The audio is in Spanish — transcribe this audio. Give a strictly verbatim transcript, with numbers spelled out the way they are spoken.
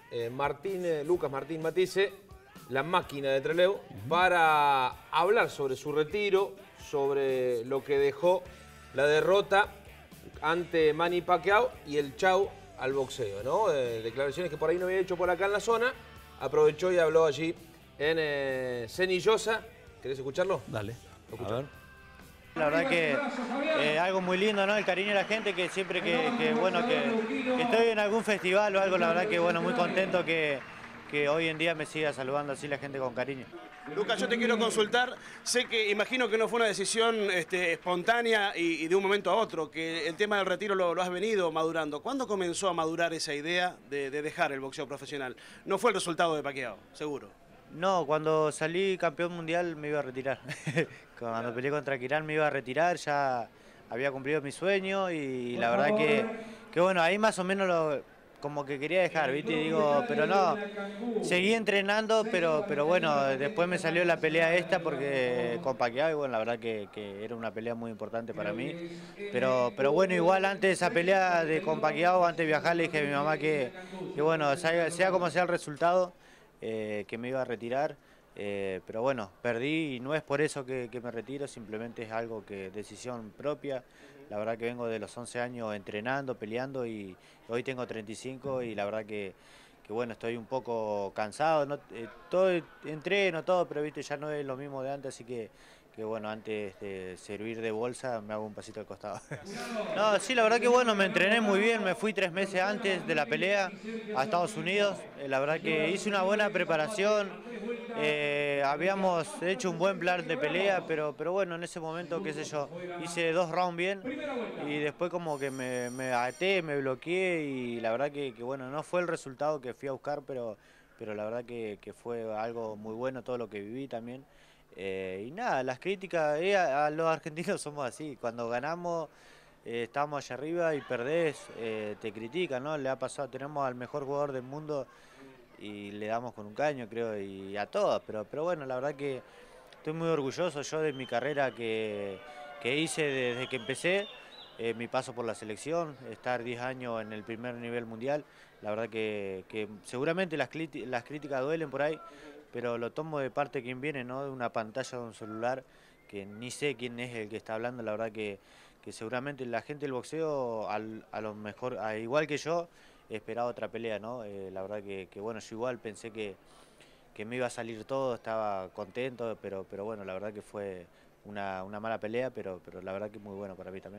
eh, Martín, eh, Lucas Martín Matisse, la máquina de Trelew, uh-huh. para hablar sobre su retiro, sobre lo que dejó la derrota ante Manny Pacquiao y el chau al boxeo, ¿no? Eh, declaraciones que por ahí no había hecho por acá en la zona, aprovechó y habló allí en eh, Cenillosa. ¿Querés escucharlo? Dale, a ver. La verdad que eh, algo muy lindo, ¿no? El cariño de la gente, que siempre que, que bueno, que, que estoy en algún festival o algo, la verdad que, bueno, muy contento que, que hoy en día me siga saludando así la gente con cariño. Lucas, yo te quiero consultar, sé que, imagino que no fue una decisión este, espontánea y, y de un momento a otro, que el tema del retiro lo, lo has venido madurando. ¿Cuándo comenzó a madurar esa idea de, de dejar el boxeo profesional? No fue el resultado de Pacquiao, seguro. No, cuando salí campeón mundial me iba a retirar. Cuando peleé contra Kirán me iba a retirar, ya había cumplido mi sueño y la verdad que, que bueno, ahí más o menos lo, como que quería dejar, ¿viste? Y digo, pero no, seguí entrenando, pero, pero bueno, después me salió la pelea esta porque con Pacquiao y bueno, la verdad que, que era una pelea muy importante para mí. Pero, pero bueno, igual antes de esa pelea de con Pacquiao, antes de viajar, le dije a mi mamá que, que bueno, sea, sea como sea el resultado, Eh, que me iba a retirar, eh, pero bueno, perdí y no es por eso que, que me retiro, simplemente es algo que decisión propia. La verdad que vengo de los once años entrenando, peleando y hoy tengo treinta y cinco y la verdad que, que bueno, estoy un poco cansado, no, eh, todo, entreno, todo, pero viste, ya no es lo mismo de antes, así que que bueno, antes de servir de bolsa me hago un pasito al costado. No, sí, la verdad que bueno, me entrené muy bien, me fui tres meses antes de la pelea a Estados Unidos, eh, la verdad que hice una buena preparación, eh, habíamos hecho un buen plan de pelea, pero, pero bueno, en ese momento, qué sé yo, hice dos rounds bien y después como que me, me até, me bloqueé y la verdad que, que bueno, no fue el resultado que fui a buscar, pero, pero la verdad que, que fue algo muy bueno todo lo que viví también. Eh, y nada, las críticas, eh, a, a los argentinos somos así, cuando ganamos eh, estamos allá arriba y perdés, eh, te critican, ¿no? Le ha pasado, tenemos al mejor jugador del mundo y le damos con un caño, creo, y a todos, pero, pero bueno, la verdad que estoy muy orgulloso yo de mi carrera que, que hice desde que empecé, eh, mi paso por la selección, estar diez años en el primer nivel mundial, la verdad que, que seguramente las, las críticas duelen por ahí, pero lo tomo de parte de quien viene, ¿no? De una pantalla de un celular, que ni sé quién es el que está hablando, la verdad que, que seguramente la gente del boxeo, al, a lo mejor, a, igual que yo, esperaba otra pelea, ¿no? Eh, la verdad que, que, bueno, yo igual pensé que, que me iba a salir todo, estaba contento, pero, pero bueno, la verdad que fue una, una mala pelea, pero, pero la verdad que muy bueno para mí también.